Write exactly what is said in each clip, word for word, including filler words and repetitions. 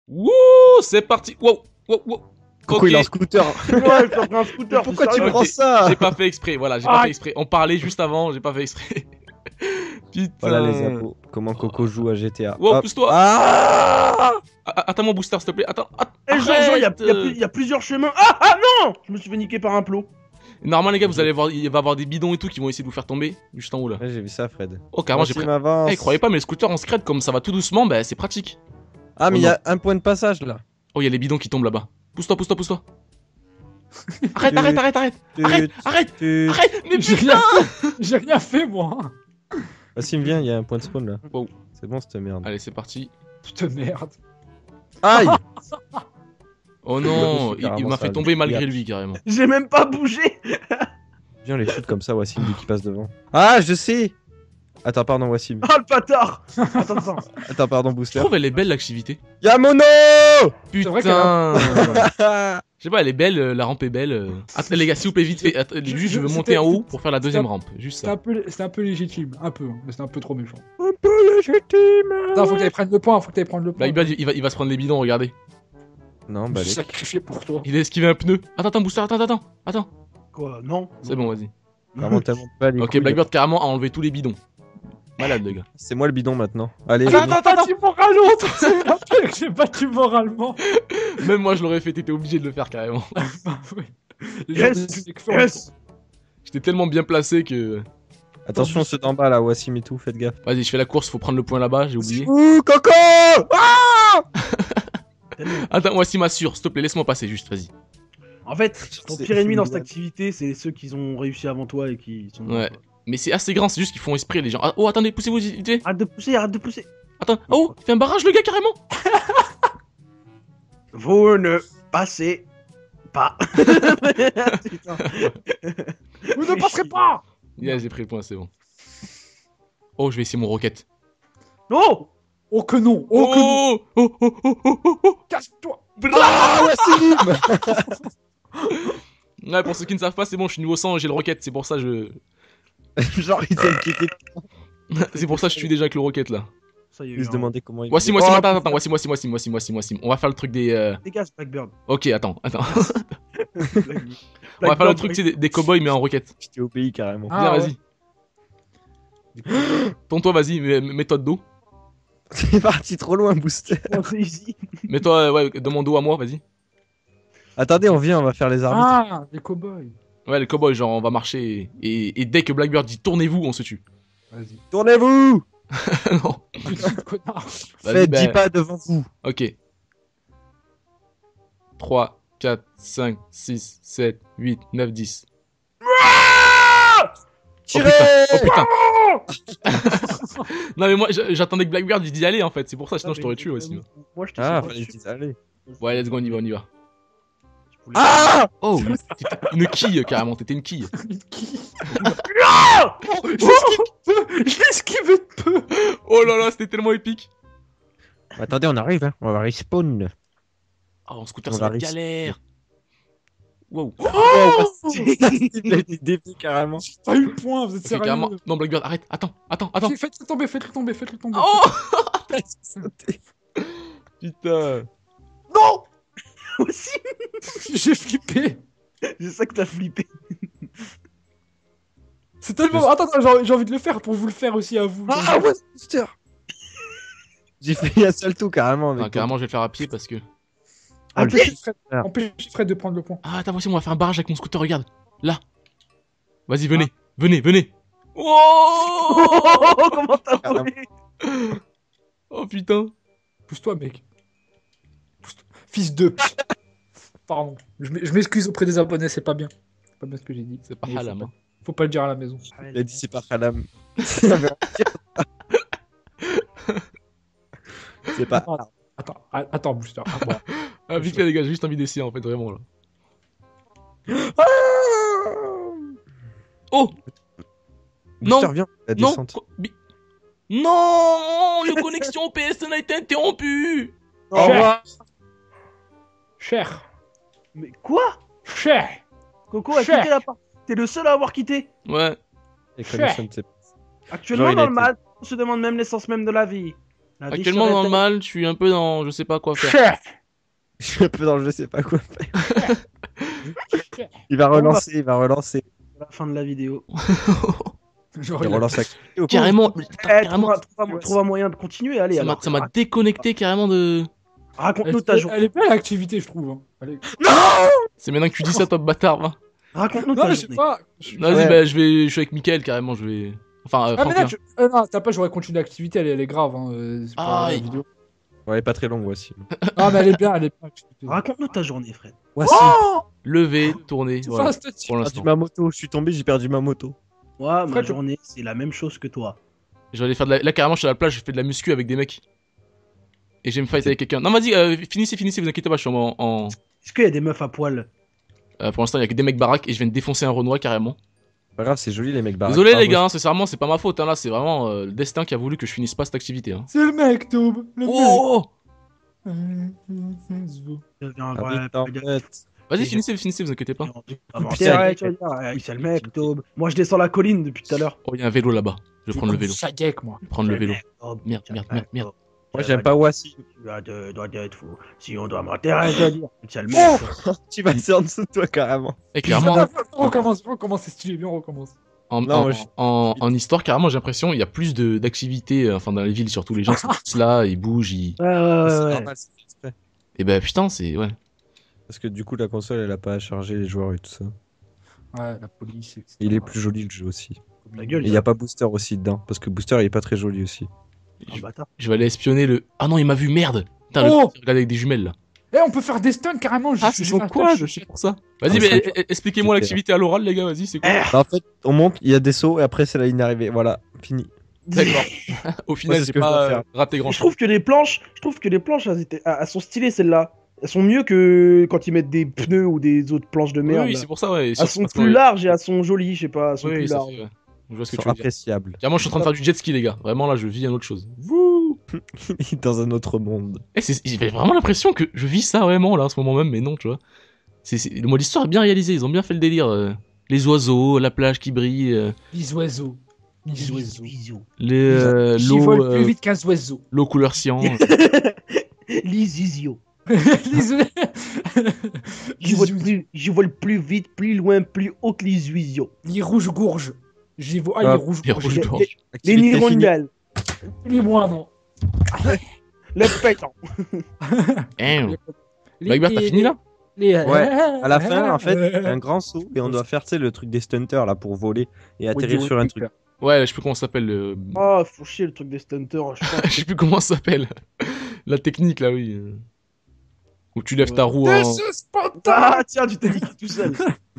Wouh, c'est parti. Wow, wow, wow. Coco, il est en scooter. Ouais, je suis un scooter. Pourquoi tu sérieux. prends ça? J'ai pas fait exprès, voilà, j'ai pas fait exprès. On parlait juste avant, j'ai pas fait exprès. Putain. Voilà les abos. Comment Coco joue à G T A. Wow, Hop. pousse-toi. Ah A- Attends mon booster, s'il te plaît. Attends. att- Eh, genre, genre, il y, a- arrête, y a euh. plus- y a plusieurs chemins. Ah, ah non! Je me suis fait niquer par un plot. Normalement, les gars, vous allez voir, il va y avoir des bidons et tout qui vont essayer de vous faire tomber juste en haut là. Ouais, j'ai vu ça, Fred. Oh, carrément, j'ai Voici pris. m'avance. Eh, croyez pas, mais les scooters en scred, comme ça va tout doucement, bah c'est pratique. Ah, mais Oh il y a un point de passage là. Oh, il y a les bidons qui tombent là-bas. Pousse-toi, pousse-toi, pousse-toi. Arrête, arrête, arrête, arrête. Arrête, arrête, Tu- arrête, mais J'ai putain. rien, j'ai rien fait moi. Wassim, viens, il y a un point de spawn là. Wow. C'est bon cette merde. Allez, c'est parti. Putain de merde. Aïe. Oh non, Je suis il, il carrément m'a fait sale. tomber malgré Regarde. lui carrément. J'ai même pas bougé. Viens, les shoot comme ça, Wassim, dès qu'il passe devant. Ah, je sais. Attends, pardon, Wassim. Ah, le bâtard. Attends, attends. Attends, pardon, Je Booster. trouve elle est belle l'activité. Y'a Mono. vrai Putain. Ah, Je sais pas, elle est belle, euh, la rampe est belle. euh. Attends, les gars, s'il vous plaît, vite fait. Attends, Je- juste, je veux je- monter c'était- en haut pour faire la deuxième c'était- rampe. Juste C'était ça. un, peu, c'était un peu légitime, un peu, hein, mais c'était un peu trop méchant. un peu légitime. Non, faut que t'ailles prendre le point, faut que t'ailles prendre le point. Blackbird, il va, il va se prendre les bidons, regardez. Non, Je bah suis les... sacrifié pour toi. Il a esquivé un pneu. Attends, attends, Booster, attends, attends. Attends. Quoi? Non. C'est bon, vas-y. Vraiment tellement pas les Ok, couilles. Blackbird carrément a enlevé tous les bidons. Malade, le gars. C'est moi le bidon maintenant. Allez, Attends, venez. attends, attends. J'ai battu moralement, c'est rappelé que j'ai battu moralement. Même moi, je l'aurais fait, t'étais obligé de le faire carrément. Bah oui. Les gens Yes. disent que- Yes. J'étais tellement bien placé que. Attention, ceux d'en bas là, Wassim et tout, faites gaffe. Vas-y, je fais la course, faut prendre le point là-bas, j'ai oublié. Ouh, Coco. Ah Attends, moi, si m'assure, s'il te plaît, laisse-moi passer juste, vas-y. En fait, ton C'est- pire ennemi dans cette c'est- activité, c'est ceux qui ont réussi avant toi et qui sont. Ouais. Mais c'est assez grand, c'est juste qu'ils font esprit, les gens. Ah, oh, attendez, poussez-vous, vite fait. Arrête de pousser, arrête de pousser. Attends, oh, il fait un barrage, le gars, carrément. Vous ne passez pas. Putain. Vous ne passerez pas. Yeah, j'ai pris le point, c'est bon. Oh, je vais essayer mon rocket. Non. Oh que non, oh que non. Oh, oh, oh, oh, oh, oh, oh. Casse-toi. Ah, Wassim. Ouais, pour ceux qui ne savent pas, c'est bon, je suis niveau cent et j'ai le rocket, c'est pour ça je. Genre, il s'est inquiété. C'est pour ça que je suis déjà avec le rocket là. Ça y est. Il se hein. demandait comment il. Voici, moi, Oh, si, attends, attends, voici, moi, si, moi, si, moi, si, moi, si, moi, si. On va faire le truc des. euh, Dégage, Blackbird. Ok, attends, attends. Blackbird. On va faire le truc, tu sais, des, des cowboys mais en rocket. Je t'ai obéi carrément. Ah, Viens, vas-y. Tourne-toi, vas-y, mets- mets-toi de dos. C'est parti trop loin, Booster. Oh, c'est ici. Mets-toi, euh, ouais, de mon dos à moi, vas-y. Attendez, on vient, on va faire les arbitres. Ah, les cowboys. Ouais, les cowboys, genre, on va marcher et, et dès que Blackbird dit tournez-vous, on se tue. Vas-y. Tournez-vous. Non. Petit connard. Vas-y, Faites ben, dix pas devant vous. Ok. trois, quatre, cinq, six, sept, huit, neuf, dix. Tirez. Oh putain. Non mais moi j'- j'attendais que Blackbird il dit aller en fait, c'est pour ça, sinon je t'aurais tué aussi. Moi, je t'ai Ah, sauvé fallait dessus. qu'ils allaient. Ouais, let's go, on y va, on y va. Je voulais- Ah. Oh, t'étais une quille carrément, t'étais une quille. Qui Ah. Je l'esquive Je l'esquive de peu. Oh là là, c'était tellement épique. Attendez, on arrive, hein. On va respawn. Oh, en scooter, On ça va va être risquer. galère. Wow. Oh, il a été dévié carrément. Pas eu le point, vous êtes Ok, sérieux. carrément. Non, Blackbird, arrête, attends, attends, attends. Faites-le tomber, faites-le tomber, faites-le tomber. Oh putain. Non. Aussi. J'ai flippé. C'est ça que t'as flippé. C'est tellement. Attends, attends, j'ai- j'ai envie de le faire pour vous le faire aussi à vous. Ah ouais, Booster. J'ai fait un salto carrément avec Non, carrément, je vais le faire à pied parce que. Ah, le Empêchez Fred, Ah. empêchez Fred de prendre le point. Ah, attends, voici, on va faire un barrage avec mon scooter, regarde. Là. Vas-y, venez, venez, venez. Oh Oh, comment t'as Carrément. volé? Oh putain. Pousse-toi, mec. Pousse-toi. Fils de. Pardon. Je m'ex- je m'excuse auprès des abonnés, c'est pas bien. C'est pas bien ce que j'ai dit. C'est pas Mais halam. faut Hein. pas- Faut pas le dire à la maison. Il a dit c'est pas halam. C'est pas. Attends, a- attends, Booster. Ah, bon. Ah, vite fait, les gars, j'ai juste envie d'essayer en fait, vraiment là. Oh Booster, Non. viens, la Non descente. quoi- bi- Non La connexion P S N a été interrompue. Au revoir. Cher. Mais quoi? Cher. Coco a Cher. quitté la partie. T'es le seul à avoir quitté. Ouais. Les connexions de ces- Actuellement, Genre, il a dans le été- match, on se demande même l'essence même de la vie. La Actuellement déchirette, dans le mal, je suis un peu dans je sais pas quoi faire. Chef. Je suis un peu dans le je sais pas quoi faire. Il va relancer, il va relancer. c'est la fin de la vidéo. Genre, Il il a- relance l'activité. Carrément, Eh, carrément, trouve, un, trouve un- trouve un moyen de continuer, allez. ça m'a alors. ça m'a déconnecté carrément de. Raconte-nous Elle, ta journée. elle est belle l'activité, je trouve. hein. Elle est- C'est maintenant que tu dis ça, toi bâtard, va. Raconte-nous Non, ta mais je sais journée. pas. je- Vas-y, Ouais. bah je vais, je suis avec Mickaël carrément, je vais. Enfin, euh, Ah, mais Franklin. là, tu... euh, non, t'as pas, j'aurais continué l'activité, elle, est- elle est grave. Hein. euh, C'est pas Ah, la il- vidéo. Ouais, elle est pas très longue, voici. Ah, mais elle est bien, elle est bien. l'activité. Raconte-nous ta journée, Fred. Voici. Lever, tourner, C'est voilà. ça, c'est- Pour J'ai l'instant. perdu ma moto, je suis tombé, j'ai perdu ma moto. Moi, ma Fred, journée, c'est la même chose que toi. Je vais aller faire de la... Là, carrément, je suis à la plage, je fais de la muscu avec des mecs. Et j'ai me fight avec quelqu'un. Non, vas-y, euh, finissez, finissez, vous inquiétez pas, je suis en. en- Est-ce qu'il y a des meufs à poil? euh, pour l'instant, il y a que des mecs baraques et je viens de défoncer un Renoir carrément. Pas grave, c'est joli les mecs baraques. Désolé, les Pardon, gars, hein, sincèrement, c'est pas ma faute. Hein, là, c'est vraiment euh, le destin qui a voulu que je finisse pas cette activité. Hein. C'est le mec, Toub. Le Oh Je viens Ah voir- oui, t'en dire- fait. Vas-y, finissez, finissez, vous inquiétez pas. Ah, bon, Putain, arrête, tu vas dire, ah, c'est le mec, Taube. Moi, je descends la colline depuis tout à l'heure. Oh, il y a un vélo là-bas. Je vais prendre le vélo. Sadek, moi. Je vais prendre le vélo. Taube, Merde, c'est merde, le merde, mec, merde. Taube. Moi j'aime pas Wassi. Tu dois de- dois être fou. Si on doit m'enterrer, je dois dire. C'est le mec. Oh Tu vas passer en dessous de toi carrément. Et clairement, On recommence, on recommence, c'est stylé, bien on recommence. en, Non, en, moi, je- en- en histoire, carrément, j'ai l'impression il y a plus de- d'activités, euh, enfin dans les villes surtout, les gens sont tous là, ils bougent, ils... Ouais, ouais, ouais, C'est ouais. normal, c'est fait exprès. Et bah putain, c'est... Ouais. Parce que du coup la console elle a pas à charger les joueurs et tout ça. Ouais, la police, et cetera. Il est plus joli le jeu aussi. Ta Et gueule, il y a pas Booster aussi dedans. Parce que Booster il est pas très joli aussi. un bâtard. Je vais aller espionner le... Ah non, il m'a vu, merde. Putain, le... Oh Regarde avec des jumelles là. Eh, on peut faire des stuns carrément. Ah, je- c'est je son fais un quad, stun, je sais pour ça. Vas-y, Ah, mais c'est eh, eh, expliquez-moi super. l'activité à l'oral, les gars, vas-y, c'est quoi? Eh, Bah, en fait on monte, il y a des sauts et après c'est la ligne d'arrivée. Voilà, fini. D'accord. Au final, c'est ce j'ai que je dois pas faire. euh, raté grand Je chose. trouve que les planches, je trouve que les planches, elles, étaient- elles sont stylées celles-là. Elles sont mieux que quand ils mettent des pneus ou des autres planches de Oui, merde. oui, là. c'est pour ça, ouais. Elles sont plus larges et elles sont jolies, je sais pas, elles sont Oui, plus ça larges. fait, ouais. Je vois ce que Ils tu sont veux dire. appréciables. Carrément, je suis en train de faire du jet ski, les gars. Vraiment, là, je vis un autre chose. Wouh! Dans un autre monde. Eh, c'est- j'ai vraiment l'impression que je vis ça vraiment, là, en ce moment même, mais non, tu vois. C'est, c'est... Le mode histoire est bien réalisé, ils ont bien fait le délire. euh, Les oiseaux, la plage qui brille, euh, Les oiseaux. Les oiseaux. Bisous. les, euh, J'y l'eau, vole euh, plus vite qu'un oiseau. l'eau couleur cyan. Les isiots. Les oiseaux. Je vole plus, je vole plus vite, plus loin, plus haut que les oiseaux. Les rouges gourges. J'y vois. Ah, Ah, les rouges les gourges. rouges les- gorges. Les Activité finie. hirondelles. Les moines. Le pétant. Eh, Les- Bagbert, t'as les- fini là? les- Ouais, À la fin, en fait, il y a Euh, un grand saut et on doit faire tu sais, le truc des stunters là pour voler et atterrir Woody sur un Woodpecker. truc. Ouais, je sais plus comment ça s'appelle. Le... Oh, faut chier le truc des stunters. Je pense. je sais plus comment ça s'appelle. La technique là, oui. euh. Où tu lèves ta roue This en. is Sparta. Ah, tiens, tu t'es dit tout seul.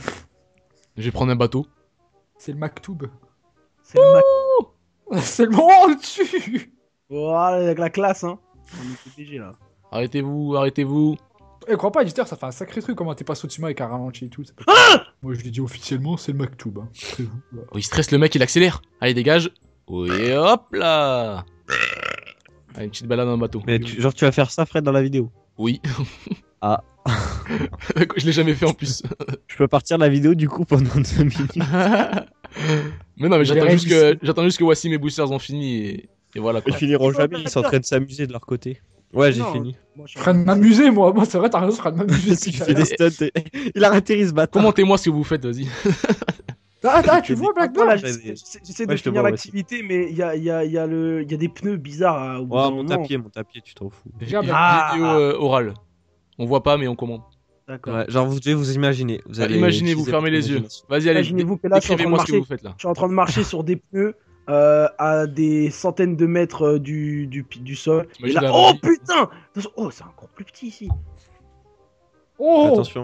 Je vais prendre un bateau. C'est le Maktoub. C'est le Mac. C'est le moment le dessus. Voilà, avec la classe, hein. On est obligé là. Arrêtez-vous, arrêtez-vous. Eh, crois pas, éditeur, ça fait un sacré truc. Comment t'es passé au-dessus de moi avec un ralenti et tout. ça peut- Moi, je l'ai dit officiellement, c'est le Maktoub. Hein. C'est vous, là. Oh, il stresse le mec, il accélère. Allez, dégage. Oui, hop là. Allez, une petite balade dans le bateau. Mais tu- genre tu vas faire ça Fred dans la vidéo. Oui. Ah. Je l'ai jamais fait en plus. Je peux partir de la vidéo du coup pendant deux minutes. Mais non, mais Je j'attends l'ai juste, que, réussi. j'attends juste que Wassim et Boosters ont fini et, et voilà quoi. Ils finiront jamais, ils sont en train de s'amuser de leur côté. Ouais, j'ai Non, fini. Moi, je Je suis en train de m'amuser, moi. Moi, c'est vrai, t'as raison, je suis en train de m'amuser. Tu fais des stunts et- Il a raté ce bâtard. Commentez-moi ce que vous faites, vas-y. Ah, ah, tu Je vois, dis- Black Voilà, Bird Ouais, j'essaie j'essaie- j'essaie ouais, de je te finir vois l'activité, mais il y a, il y, a, il y, a le- il y a des pneus bizarres à, au bout Ouais, d'un mon moment. tapis, mon tapis, tu t'en fous. J'ai Ah, une bah. vidéo euh, orale. On voit pas, mais on commente. D'accord. Ouais, genre vous devez vous imaginer. Vous allez Imaginez-vous, utiliser fermez votre les yeux. imagination. Vas-y, allez, Imaginez-vous que là, je suis en train de décrivez-moi ce que marcher. vous faites là. Je suis en train de marcher sur des pneus euh, à des centaines de mètres euh, du, du, du sol. Et T'imagines là, la oh vraie vie. putain Attention, oh, c'est encore plus petit ici. Oh Attention.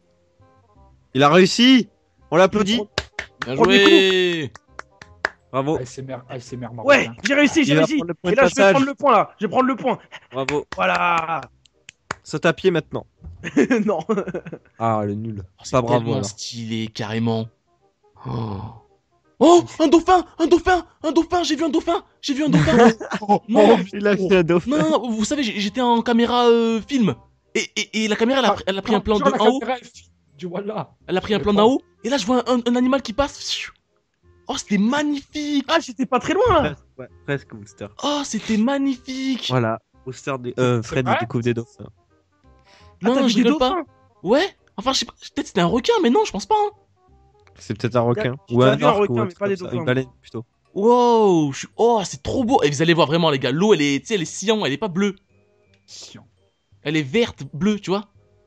Il a réussi. On l'applaudit. Bien Prends des joué. Bravo. A S M R, A S M R marocain. Ouais, j'ai réussi, j'ai Il va réussi. prendre le point Et de là, je vais passage. prendre le point là. Je vais prendre le point. Bravo. Voilà. Saute à pied maintenant. Non. Ah, le nul. Oh, c'est Pas bravo tellement alors. stylé, carrément. Oh. Oh, un dauphin, un dauphin, un dauphin, j'ai vu un dauphin, j'ai vu un dauphin. Oh, Non. il a fait un dauphin. Non, non, non, vous savez, j'ai- j'étais en caméra euh, film. Et, et, et la caméra, elle a, pris- elle a pris un plan Sur de la en haut. caméra, elle filme. Du voilà. Elle a pris un Le plan plan. d'en haut. Et là, je vois un, un animal qui passe. Oh, c'était magnifique. Ah, j'étais pas très loin là. Presque, ouais, presque Wooster. Oh, c'était magnifique. Voilà, Wooster, des... euh, Fred il vrai découvre des dauphins. Non, Ah, t'as non, vu je des rigole pas. dauphins? Ouais. Enfin, je sais pas. Peut-être c'était un requin, mais non, je pense pas. Hein. C'est peut-être un requin. J'ai Ou un déjà vu un orque, ou requin, un mais truc pas comme des ça. dauphins. Une baleine plutôt. Wow. Je suis... Oh, c'est trop beau. Et vous allez voir vraiment, les gars. L'eau, elle est, tu sais, elle est cyan, elle est pas bleue. Chiant. Elle est verte, bleue, tu vois.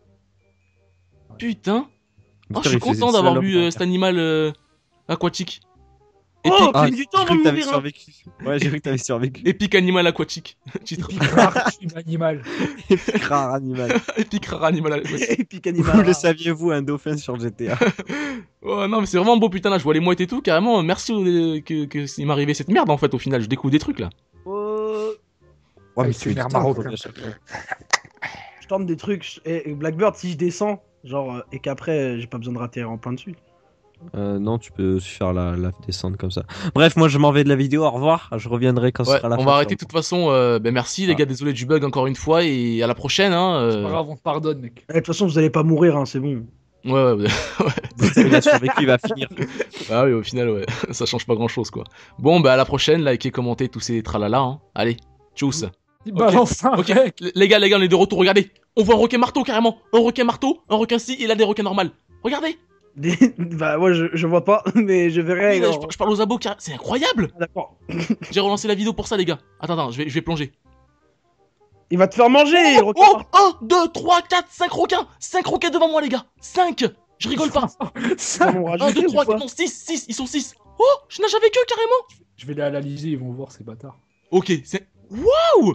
Ouais. Putain. Oh, Wooster, je suis il faisait content le d'avoir slalom vu dans euh, le cet animal euh, aquatique. Oh, Épique, Ah, pris du temps j'ai avant cru de que t'avais mourir. hein. survécu. Ouais, j'ai cru que t'avais survécu. épique animal aquatique. Titre. Épique rare, crime animal. Épique rare animal. épique rare animal aquatique. Épique Vous animal. le saviez-vous, un dauphin sur G T A? Oh non, mais c'est vraiment beau, putain, là, je vois les mouettes et tout, carrément. Merci euh, que, que il m'est arrivé cette merde, en fait, au final. Je découvre des trucs, là. Oh, Ouais, mais tu c'est une es aire putain, marocaine. faut à chaque fois. je tente des trucs. je- Et Blackbird, si je descends, genre, euh, et qu'après, euh, j'ai pas besoin de rater en plein dessus. Euh, non, tu peux faire la, la descente comme ça. Bref, moi je m'en vais de la vidéo. Au revoir. Je reviendrai quand ce Ouais, sera la on fin. va arrêter de toute façon. Euh, ben merci, les Ah. gars, désolé du bug encore une fois, et à la prochaine, hein. C'est pas euh, grave, on te pardonne, mec. Eh, De toute façon, vous allez pas mourir, hein, c'est bon. Ouais, ouais, ouais. Booster, il a survécu, il va finir. Ah oui, au final, ouais, ça change pas grand chose, quoi. Bon, bah à la prochaine, likez, commentez tous ces tralala, hein. Allez, tchuss. Il balance un Ok, mec. l- les gars, les gars, on est de retour, regardez. On voit un requin marteau carrément. Un requin marteau, un requin si, et là des requins normales. Regardez. Des- bah, moi, je, je vois pas, mais je verrai. Oui, là, alors. je, je parle aux abos, car- c'est incroyable. Ah, d'accord. J'ai relancé la vidéo pour ça, les gars. Attends, attends, je vais, je vais plonger. Il va te faire manger, Oh, requin. un, deux, trois, quatre, cinq requins. cinq requins devant moi, les gars. cinq. Je rigole pas. Ça, Ils vont un, rajouter deux, ou trois, pas quatre, non, six, six, ils sont six. Oh, je nage avec eux carrément. je vais les analyser, ils vont voir ces bâtards. Ok, c'est... Waouh.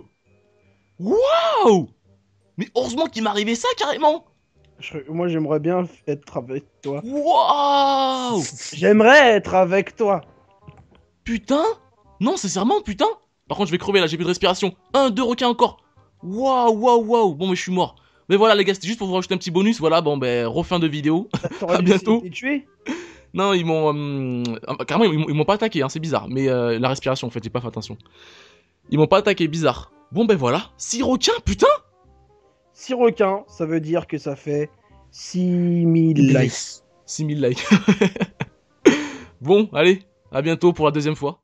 Waouh. Mais heureusement qu'il m'est arrivé ça carrément. Je- Moi, j'aimerais bien être avec toi. Waouh. J'aimerais être avec toi. Putain. Non, sincèrement, putain. Par contre, je vais crever là, j'ai plus de respiration. Un, deux requins encore. Waouh, waouh, waouh. Bon, mais je suis mort. Mais voilà, les gars, c'était juste pour vous rajouter un petit bonus. Voilà, bon, ben, refin de vidéo. T'aurais À dû bientôt. essayer de les tuer. Non, ils m'ont... euh, ah, carrément, ils m'ont- ils m'ont pas attaqué, hein, c'est bizarre. Mais euh, la respiration, en fait, j'ai pas fait attention. Ils m'ont pas attaqué, bizarre. Bon, ben voilà. Six requins, putain. six requins, ça veut dire que ça fait six mille likes. six mille likes. Bon, allez, à bientôt pour la deuxième fois.